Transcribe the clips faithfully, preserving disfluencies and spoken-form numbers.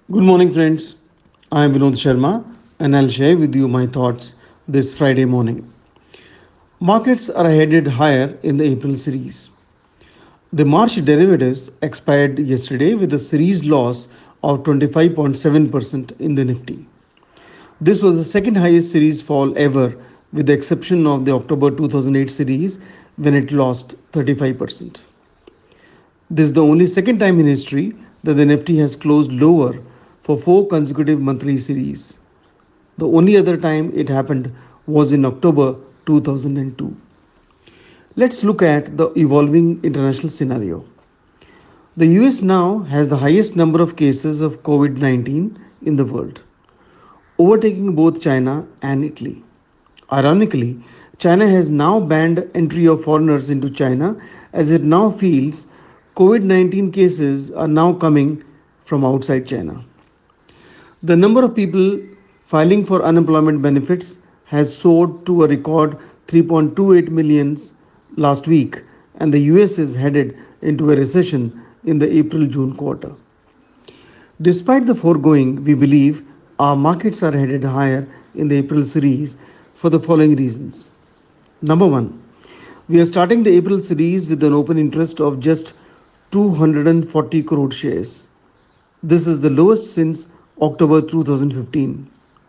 Good morning, friends. I am Vinod Sharma and I'll share with you my thoughts this Friday morning. Markets are headed higher in the April series. The March derivatives expired yesterday with a series loss of twenty-five point seven percent in the Nifty. This was the second highest series fall ever, with the exception of the October two thousand eight series when it lost thirty-five percent. This is the only second time in history that the Nifty has closed lower for four consecutive monthly series. The only other time it happened was in October two thousand two. Let's look at the evolving international scenario. The U S now has the highest number of cases of COVID nineteen in the world, overtaking both China and Italy. Ironically, China has now banned entry of foreigners into China as it now feels COVID nineteen cases are now coming from outside China. The number of people filing for unemployment benefits has soared to a record three point two eight million last week, and the U S is headed into a recession in the April June quarter. Despite the foregoing, we believe our markets are headed higher in the April series for the following reasons. Number one, we are starting the April series with an open interest of just two hundred forty crore shares. This is the lowest since October two thousand fifteen.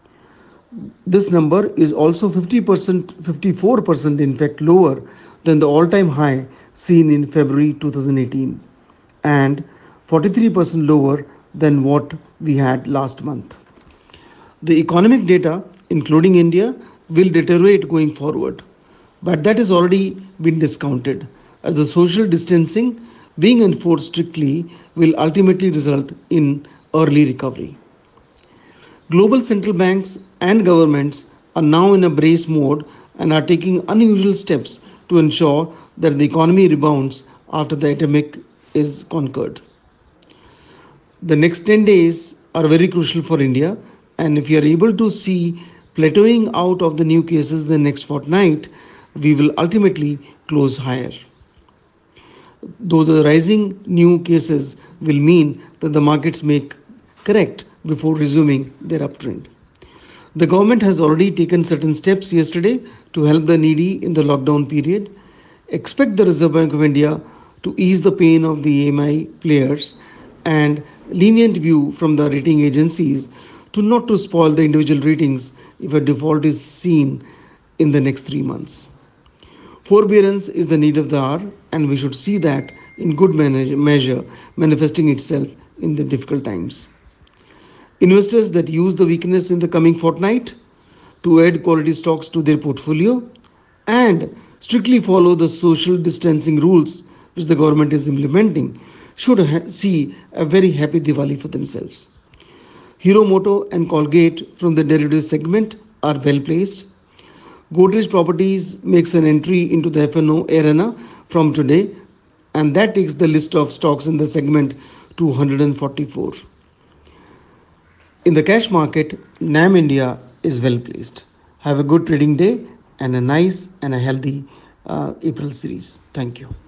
This number is also fifty percent, fifty-four percent in fact lower than the all-time high seen in February two thousand eighteen and forty-three percent lower than what we had last month. The economic data, including India, will deteriorate going forward, but that has already been discounted as the social distancing being enforced strictly will ultimately result in early recovery. Global central banks and governments are now in a brace mode and are taking unusual steps to ensure that the economy rebounds after the epidemic is conquered. The next ten days are very crucial for India, and if we are able to see plateauing out of the new cases the next fortnight, we will ultimately close higher. Though the rising new cases will mean that the markets may correct before resuming their uptrend. The government has already taken certain steps yesterday to help the needy in the lockdown period. Expect the Reserve Bank of India to ease the pain of the E M I players and lenient view from the rating agencies to not to spoil the individual ratings if a default is seen in the next three months. Forbearance is the need of the hour, and we should see that in good measure manifesting itself in the difficult times. Investors that use the weakness in the coming fortnight to add quality stocks to their portfolio and strictly follow the social distancing rules which the government is implementing should ha- see a very happy Diwali for themselves. Hero Moto and Colgate from the derivative segment are well placed. Godrej Properties makes an entry into the F and O arena from today, and that takes the list of stocks in the segment to one hundred forty-four. In the cash market, NAM India is well placed. Have a good trading day and a nice and a healthy uh, April series. Thank you.